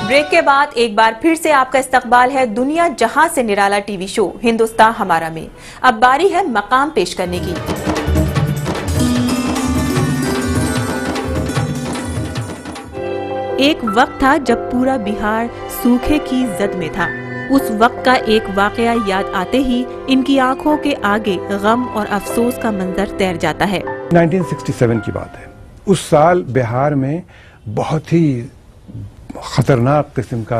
Break के बाद एक बार फिर से आपका इस्तकबाल है दुनिया जहां से निराला टीवी शो हिंदुस्तान हमारा में। अब बारी है मकाम पेश करने की। एक वक्त था जब पूरा बिहार सूखे की जद में था। उस वक्त का एक वाकया याद आते ही इनकी आंखों के आगे गम और अफसोस का मंजर तैर जाता है। 1967 की बात है। उस साल बिहार में बहुत ही खतरनाक किस्म का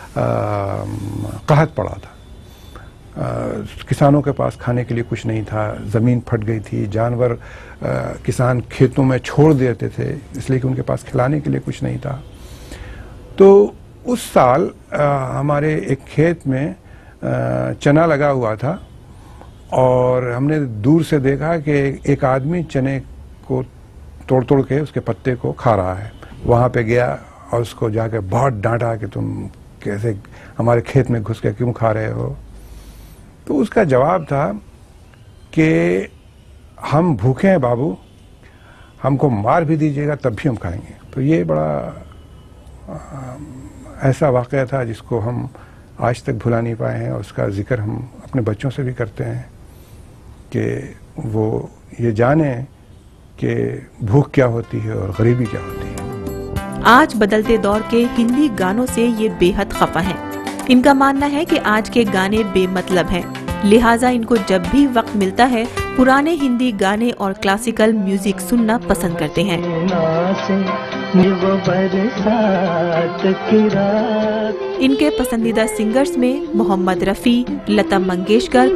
कहत पड़ा था। किसानों के पास खाने के लिए कुछ नहीं था, ज़मीन फट गई थी, जानवर किसान खेतों में छोड़ देते थे इसलिए कि उनके पास खिलाने के लिए कुछ नहीं था। तो उस साल हमारे एक खेत में चना लगा हुआ था और हमने दूर से देखा कि एक आदमी चने को तोड़ तोड़ के उसके पत्ते को खा रहा है। वहाँ पे गया और उसको जाके बहुत डांटा कि तुम कैसे हमारे खेत में घुस के क्यों खा रहे हो। तो उसका जवाब था कि हम भूखे हैं बाबू, हमको मार भी दीजिएगा तब भी हम खाएंगे। तो ये बड़ा ऐसा वाक़या था जिसको हम आज तक भुला नहीं पाए हैं और उसका जिक्र हम अपने बच्चों से भी करते हैं कि वो ये जाने कि भूख क्या होती है और गरीबी क्या होती है। आज बदलते दौर के हिंदी गानों से ये बेहद खफा हैं। इनका मानना है कि आज के गाने बेमतलब हैं, लिहाजा इनको जब भी वक्त मिलता है पुराने हिंदी गाने और क्लासिकल म्यूजिक सुनना पसंद करते हैं। इनके पसंदीदा सिंगर्स में मोहम्मद रफी, लता मंगेशकर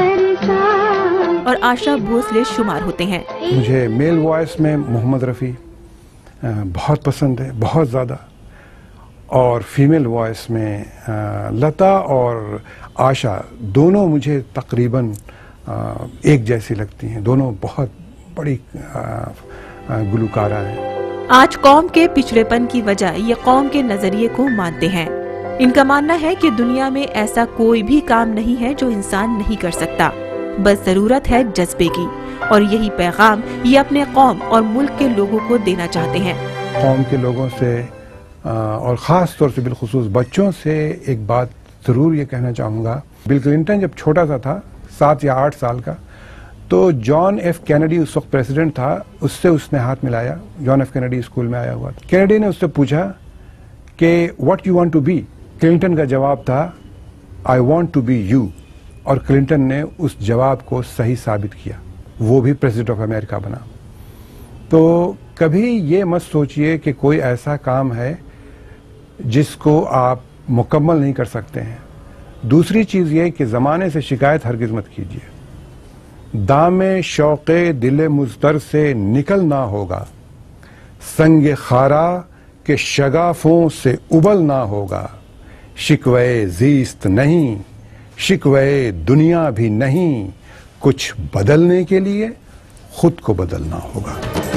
और आशा भोसले शुमार होते हैं। मुझे मेल वॉइस में मोहम्मद रफी बहुत पसंद है, बहुत ज़्यादा, और फीमेल वॉइस में लता और आशा दोनों मुझे तकरीबन एक जैसी लगती हैं। दोनों बहुत बड़ी गुलकारा हैं। आज कौम के पिछड़ेपन की वजह ये कौम के नजरिए को मानते हैं। इनका मानना है कि दुनिया में ऐसा कोई भी काम नहीं है जो इंसान नहीं कर सकता, बस जरूरत है जज्बे की, और यही पैगाम ये अपने कौम और मुल्क के लोगों को देना चाहते हैं। कौम के लोगों से और ख़ास तौर से बिलखुसूस बच्चों से एक बात ज़रूर ये कहना चाहूँगा। बिल क्लिंटन जब छोटा सा था, 7 या 8 साल का, तो जॉन एफ कैनेडी उस वक्त प्रेसिडेंट था, उससे उसने हाथ मिलाया। जॉन एफ कैनेडी स्कूल में आया हुआ था। कैनेडी ने उससे पूछा कि what you want to be. Clinton का जवाब था I want to be you, और क्लिंटन ने उस जवाब को सही साबित किया, वो भी प्रेसिडेंट ऑफ अमेरिका बना। तो कभी ये मत सोचिए कि कोई ऐसा काम है जिसको आप मुकम्मल नहीं कर सकते हैं। दूसरी चीज़ ये कि ज़माने से शिकायत हरगिज़ मत कीजिए। दामे शौक़े दिले मुज़तर से निकलना होगा, संगे खारा के शगाफों से उबलना होगा। शिकवे ज़ीस्त नहीं, शिकवे दुनिया भी नहीं, कुछ बदलने के लिए खुद को बदलना होगा।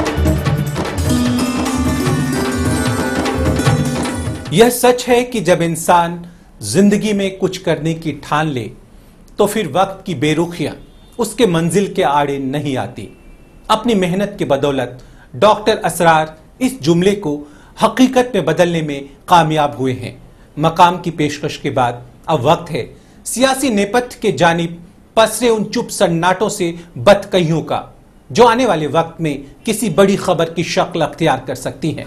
यह सच है कि जब इंसान जिंदगी में कुछ करने की ठान ले तो फिर वक्त की बेरुखियां उसके मंजिल के आड़े नहीं आती। अपनी मेहनत के बदौलत डॉक्टर असरार इस जुमले को हकीकत में बदलने में कामयाब हुए हैं। मकाम की पेशकश के बाद अब वक्त है सियासी नेपथ्य के जानिब पसरे उन चुप सन्नाटों से बदकहियों का, जो आने वाले वक्त में किसी बड़ी खबर की शक्ल अख्तियार कर सकती हैं।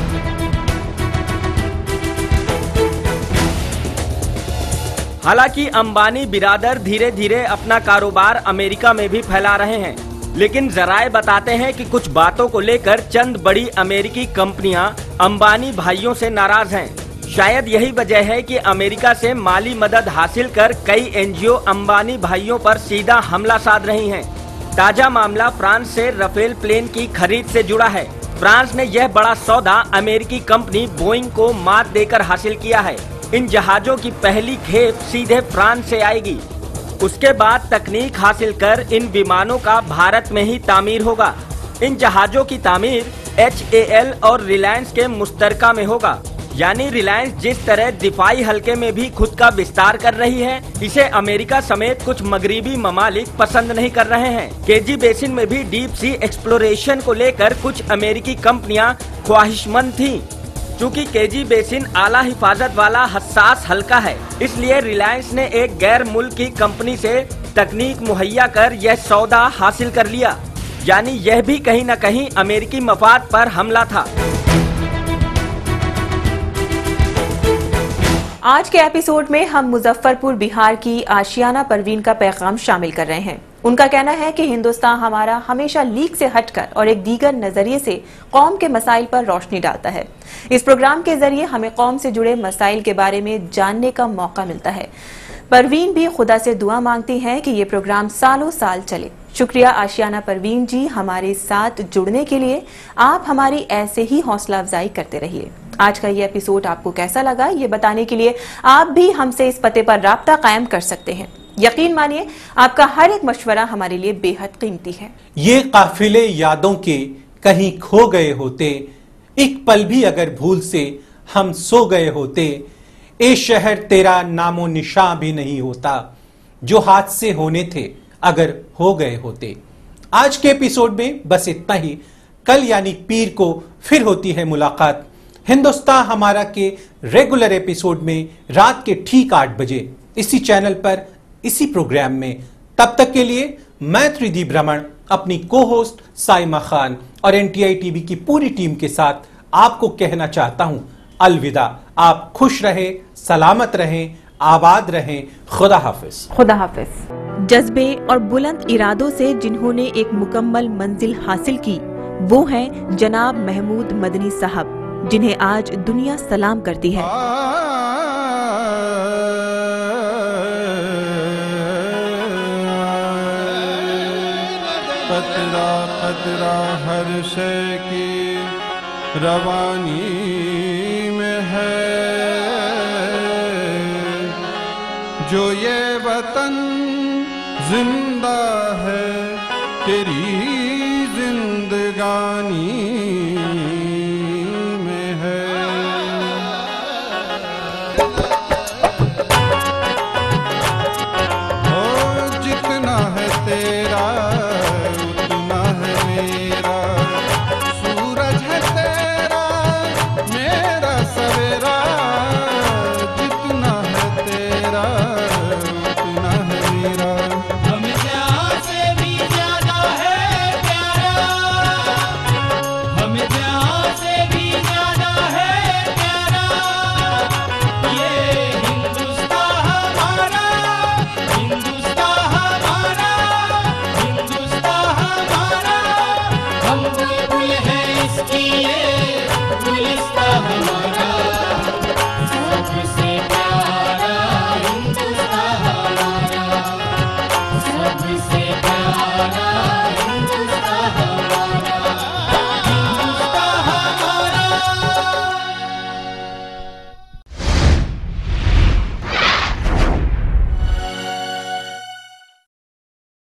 हालांकि अंबानी बिरादर धीरे धीरे अपना कारोबार अमेरिका में भी फैला रहे हैं, लेकिन जराए बताते हैं कि कुछ बातों को लेकर चंद बड़ी अमेरिकी कंपनियां अंबानी भाइयों से नाराज हैं। शायद यही वजह है कि अमेरिका से माली मदद हासिल कर कई एनजीओ अंबानी भाइयों पर सीधा हमला साध रही हैं। ताजा मामला फ्रांस से राफेल प्लेन की खरीद से जुड़ा है। फ्रांस ने यह बड़ा सौदा अमेरिकी कंपनी बोइंग को मात देकर हासिल किया है। इन जहाजों की पहली खेप सीधे फ्रांस से आएगी। उसके बाद तकनीक हासिल कर इन विमानों का भारत में ही तामीर होगा। इन जहाजों की तामीर HAL और रिलायंस के मुश्तरका में होगा। यानी रिलायंस जिस तरह दिफाई हल्के में भी खुद का विस्तार कर रही है, इसे अमेरिका समेत कुछ मगरिबी ममालिक पसंद नहीं कर रहे हैं। केजी बेसिन में भी डीप सी एक्सप्लोरेशन को लेकर कुछ अमेरिकी कंपनियां ख्वाहिशमंद थीं। चूँकि केजी बेसिन आला हिफाजत वाला हसास हल्का है, इसलिए रिलायंस ने एक गैर मुल्की कंपनी से तकनीक मुहैया कर यह सौदा हासिल कर लिया। यानी यह भी कहीं न कहीं अमेरिकी मफाद पर हमला था। आज के एपिसोड में हम मुजफ्फरपुर बिहार की आशियाना परवीन का पैगाम शामिल कर रहे हैं। उनका कहना है कि हिंदुस्तान हमारा हमेशा लीक से हटकर और एक दीगर नजरिए से कौम के मसाइल पर रोशनी डालता है। इस प्रोग्राम के जरिए हमें कौम से जुड़े मसाइल के बारे में जानने का मौका मिलता है। परवीन भी खुदा से दुआ मांगती हैं कि ये प्रोग्राम सालों साल चले। शुक्रिया आशियाना परवीन जी, हमारे साथ जुड़ने के लिए। आप हमारी ऐसे ही हौसला अफजाई करते रहिए। आज का ये एपिसोड आपको कैसा लगा, ये बताने के लिए आप भी हमसे इस पते पर राब्ता कायम कर सकते हैं। यकीन मानिए, आपका हर एक मशवरा हमारे लिए बेहद कीमती है। ये काफिले यादों के कहीं खो गए होते, एक पल भी अगर भूल से हम सो गए होते, ए शहर तेरा नामो निशान भी नहीं होता, जो हादसे होने थे अगर हो गए होते। आज के एपिसोड में बस इतना ही। कल यानी पीर को फिर होती है मुलाकात हिंदुस्तान हमारा के रेगुलर एपिसोड में रात के ठीक 8 बजे इसी चैनल पर, इसी प्रोग्राम में। तब तक के लिए मैं त्रिदीप रमण अपनी को होस्ट साइमा खान और एनटीआई टीवी की पूरी टीम के साथ आपको कहना चाहता हूं अलविदा। आप खुश रहें, सलामत रहें, आबाद रहें। खुदा हाफिज। खुदा हाफिज। जज्बे और बुलंद इरादों से जिन्होंने एक मुकम्मल मंजिल हासिल की, वो हैं जनाब महमूद मदनी साहब, जिन्हें आज दुनिया सलाम करती है। कतरा कतरा हर शय की रवानी में है, जो ये वतन जिंदा